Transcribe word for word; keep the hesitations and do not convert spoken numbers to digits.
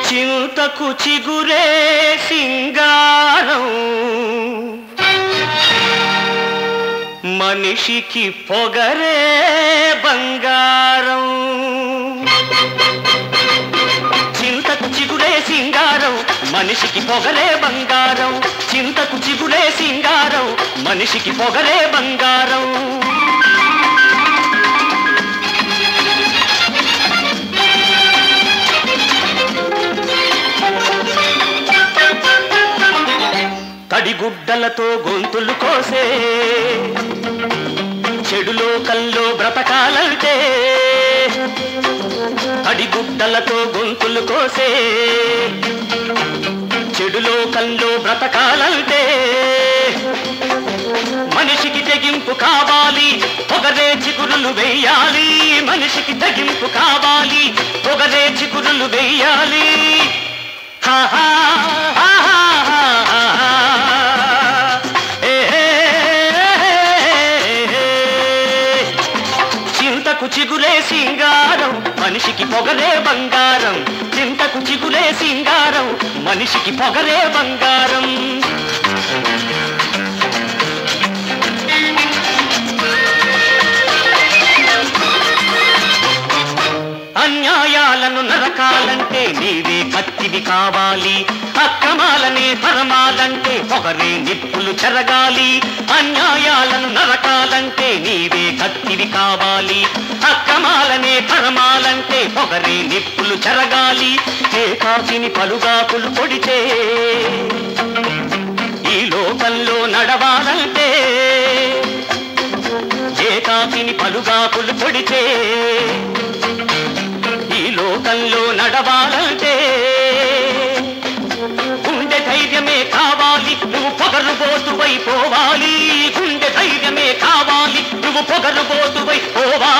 చింతకు చిగురే సింగారం మనిషికి పొగరే బంగారం చింతకు చిగురే సింగారం మనిషికి పొగరే బంగారం చింతకు చిగురే సింగారం మనిషికి పొగరే బంగారం తడిగుడ్డలతో గొంతులు కోసే చెడులో కల్లో బ్రతకాలంటే తడిగుడ్డలతో గొంతులు కోసే చెడులో కల్లో బ్రతకాలంటే మనిషికి తెగింపు కావాలి పొగరే చిగురులు వెయ్యాలి మనిషికి తెగింపు కావాలి పొగరే చిగురులు వెయ్యాలి హాహా చింతకు చిగురే సింగారం మనిషికి పొగరే బంగారం చింతకు చిగురే సింగారం మనిషికి పొగరే బంగారం అన్యాయాలను నరకాలంటే నీవే కత్తివి కావాలి అక్రమాలనే తరమాలంటే పొగరే నిప్పులు చెరగాలి అన్యాయాలను నరకాలంటే నీవే కత్తివి కావాలి అక్రమాలనే తరమాలంటే పొగరే నిప్పులు చెరగాలి ఏకాకిని పలుగాకులు పొడితే ఈ లోకంలో నడవాలంటే ఏకాకిని పలుగాకులు పొడితే ఈ లోకంలో నడవాలంటే గుండె ధైర్యమే కావాలి నువ్వు పొగరుబోతువై పోవాలి గుండె ధైర్యమే కావాలి నువ్వు పొగరుబోతువై పోవాలి